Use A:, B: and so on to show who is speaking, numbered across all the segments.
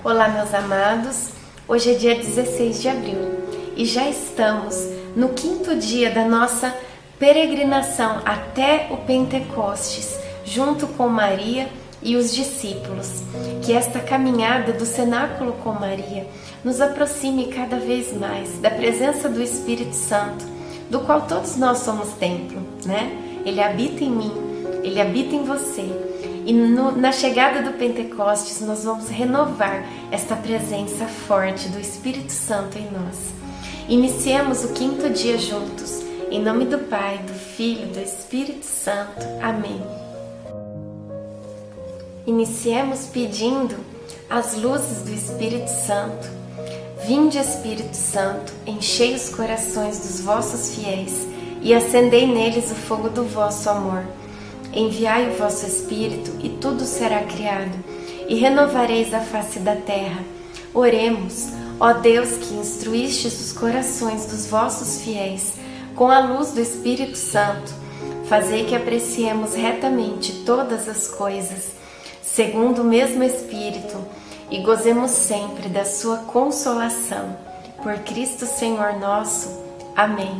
A: Olá, meus amados. Hoje é dia 16 de abril e já estamos no 5º dia da nossa peregrinação até o Pentecostes, junto com Maria e os discípulos. Que esta caminhada do cenáculo com Maria nos aproxime cada vez mais da presença do Espírito Santo, do qual todos nós somos templo, né? Ele habita em mim, ele habita em você. E na chegada do Pentecostes nós vamos renovar esta presença forte do Espírito Santo em nós. Iniciemos o 5º dia juntos, em nome do Pai, do Filho e do Espírito Santo. Amém. Iniciemos pedindo as luzes do Espírito Santo. Vinde, Espírito Santo, enchei os corações dos vossos fiéis e acendei neles o fogo do vosso amor. Enviai o vosso Espírito e tudo será criado, e renovareis a face da terra. Oremos, ó Deus, que instruístes os corações dos vossos fiéis com a luz do Espírito Santo. Fazei que apreciemos retamente todas as coisas, segundo o mesmo Espírito, e gozemos sempre da sua consolação. Por Cristo Senhor nosso. Amém.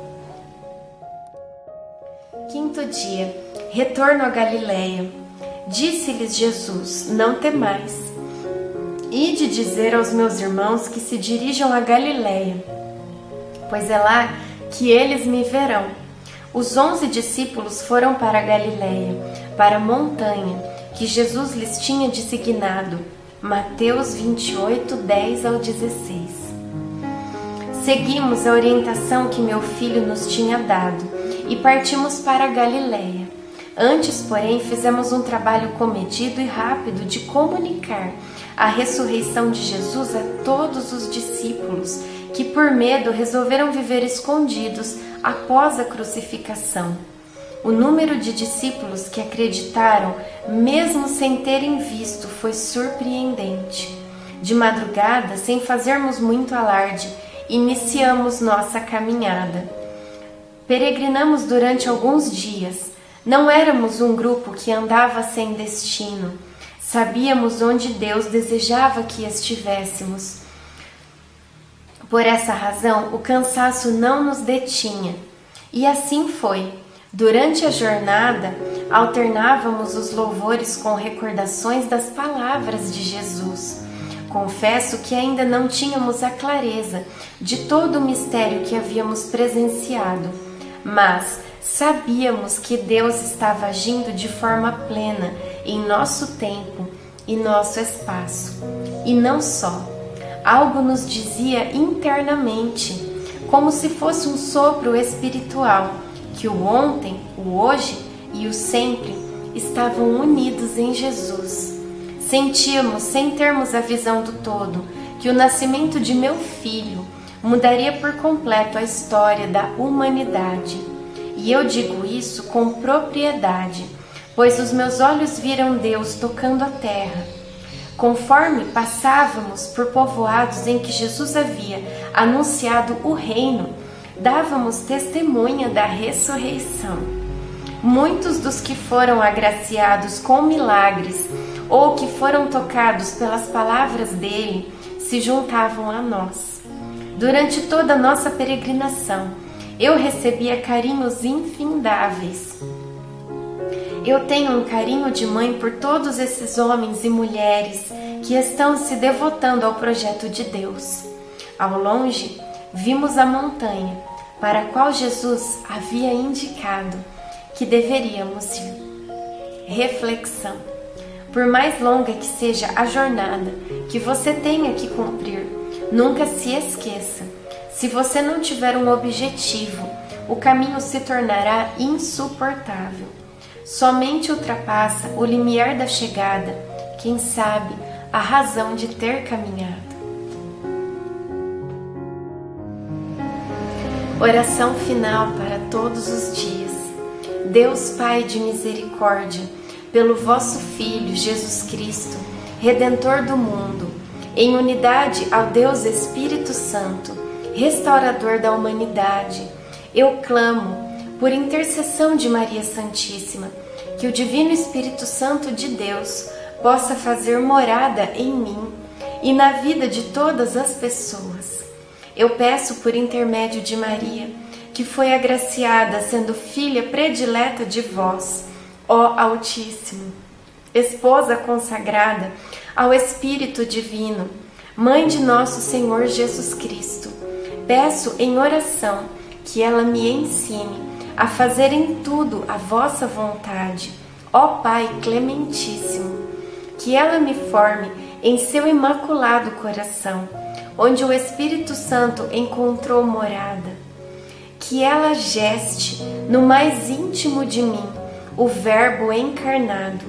A: 5º dia. Retorno a Galileia. Disse-lhes Jesus: não temais. Ide dizer aos meus irmãos que se dirijam a Galileia, pois é lá que eles me verão. Os 11 discípulos foram para a Galileia, para a montanha que Jesus lhes tinha designado. Mateus 28, 10 ao 16. Seguimos a orientação que meu filho nos tinha dado e partimos para a Galileia. Antes, porém, fizemos um trabalho comedido e rápido de comunicar a ressurreição de Jesus a todos os discípulos, que por medo resolveram viver escondidos após a crucificação. O número de discípulos que acreditaram, mesmo sem terem visto, foi surpreendente. De madrugada, sem fazermos muito alarde, iniciamos nossa caminhada. Peregrinamos durante alguns dias. Não éramos um grupo que andava sem destino. Sabíamos onde Deus desejava que estivéssemos. Por essa razão, o cansaço não nos detinha. E assim foi. Durante a jornada, alternávamos os louvores com recordações das palavras de Jesus. Confesso que ainda não tínhamos a clareza de todo o mistério que havíamos presenciado, mas sabíamos que Deus estava agindo de forma plena em nosso tempo e nosso espaço. E não só. Algo nos dizia internamente, como se fosse um sopro espiritual, que o ontem, o hoje e o sempre estavam unidos em Jesus. Sentíamos, sem termos a visão do todo, que o nascimento de meu filho mudaria por completo a história da humanidade. E eu digo isso com propriedade, pois os meus olhos viram Deus tocando a terra. Conforme passávamos por povoados em que Jesus havia anunciado o reino, dávamos testemunha da ressurreição. Muitos dos que foram agraciados com milagres ou que foram tocados pelas palavras dele se juntavam a nós. Durante toda a nossa peregrinação, eu recebia carinhos infindáveis. Eu tenho um carinho de mãe por todos esses homens e mulheres que estão se devotando ao projeto de Deus. Ao longe, vimos a montanha para a qual Jesus havia indicado que deveríamos ir. Reflexão. Por mais longa que seja a jornada que você tenha que cumprir, nunca se esqueça. Se você não tiver um objetivo, o caminho se tornará insuportável. Somente ultrapassa o limiar da chegada, quem sabe, a razão de ter caminhado. Oração final para todos os dias. Deus Pai de misericórdia, pelo vosso Filho Jesus Cristo, Redentor do mundo, em unidade ao Deus Espírito Santo, restaurador da humanidade, eu clamo, por intercessão de Maria Santíssima, que o Divino Espírito Santo de Deus possa fazer morada em mim e na vida de todas as pessoas. Eu peço por intermédio de Maria, que foi agraciada sendo filha predileta de vós, ó Altíssimo, esposa consagrada ao Espírito Divino, Mãe de nosso Senhor Jesus Cristo. Peço em oração que ela me ensine a fazer em tudo a vossa vontade, ó Pai Clementíssimo, que ela me forme em seu imaculado coração, onde o Espírito Santo encontrou morada, que ela geste no mais íntimo de mim o Verbo encarnado.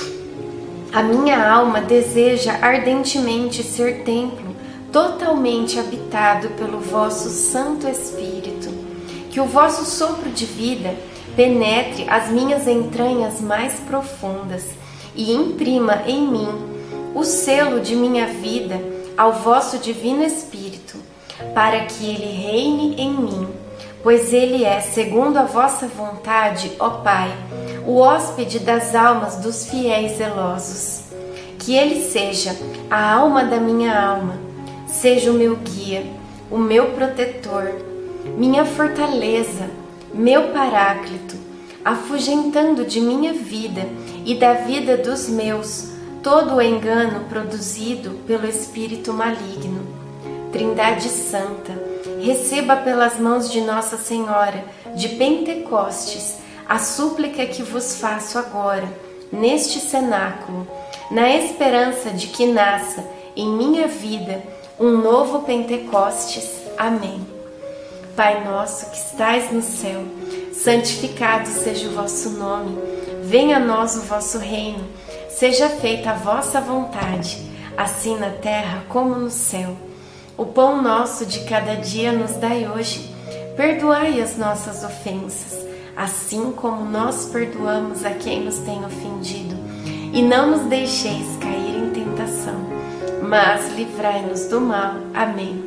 A: A minha alma deseja ardentemente ser templo totalmente habitado pelo vosso Santo Espírito. Que o vosso sopro de vida penetre as minhas entranhas mais profundas e imprima em mim o selo de minha vida ao vosso Divino Espírito, para que ele reine em mim, pois ele é, segundo a vossa vontade, ó Pai, o hóspede das almas dos fiéis zelosos. Que ele seja a alma da minha alma, seja o meu guia, o meu protetor, minha fortaleza, meu paráclito, afugentando de minha vida e da vida dos meus todo o engano produzido pelo espírito maligno. Trindade Santa, receba pelas mãos de Nossa Senhora de Pentecostes a súplica que vos faço agora, neste cenáculo, na esperança de que nasça em minha vida um novo Pentecostes. Amém. Pai nosso que estais no céu, santificado seja o vosso nome. Venha a nós o vosso reino. Seja feita a vossa vontade, assim na terra como no céu. O pão nosso de cada dia nos dai hoje. Perdoai as nossas ofensas, assim como nós perdoamos a quem nos tem ofendido. E não nos deixeis cair em tentação, mas livrai-nos do mal. Amém.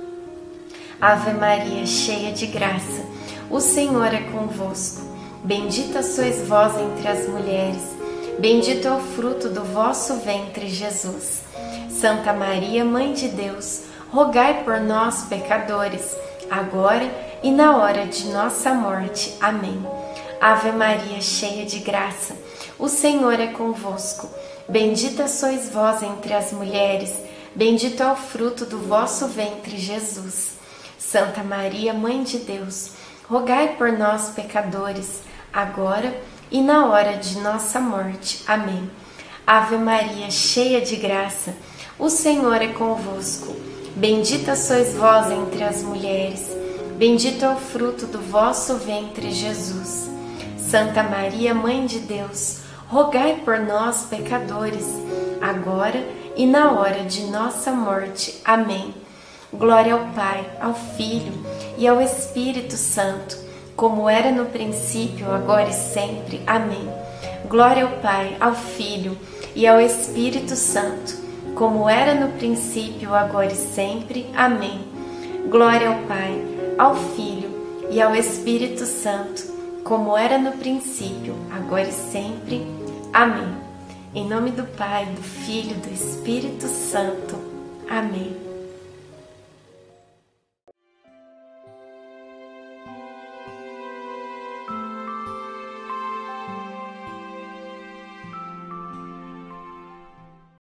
A: Ave Maria, cheia de graça, o Senhor é convosco. Bendita sois vós entre as mulheres, bendito é o fruto do vosso ventre, Jesus. Santa Maria, Mãe de Deus, rogai por nós, pecadores, agora e na hora de nossa morte. Amém. Ave Maria, cheia de graça, o Senhor é convosco. Bendita sois vós entre as mulheres, bendito é o fruto do vosso ventre, Jesus. Santa Maria, Mãe de Deus, rogai por nós, pecadores, agora e na hora de nossa morte. Amém. Ave Maria, cheia de graça, o Senhor é convosco. Bendita sois vós entre as mulheres, bendito é o fruto do vosso ventre, Jesus. Santa Maria, Mãe de Deus, rogai por nós, pecadores, agora e na hora de nossa morte. Amém. Glória ao Pai, ao Filho e ao Espírito Santo, como era no princípio, agora e sempre. Amém. Glória ao Pai, ao Filho e ao Espírito Santo, como era no princípio, agora e sempre. Amém. Glória ao Pai, ao Filho e ao Espírito Santo, como era no princípio, agora e sempre. Amém. Em nome do Pai, do Filho e do Espírito Santo. Amém.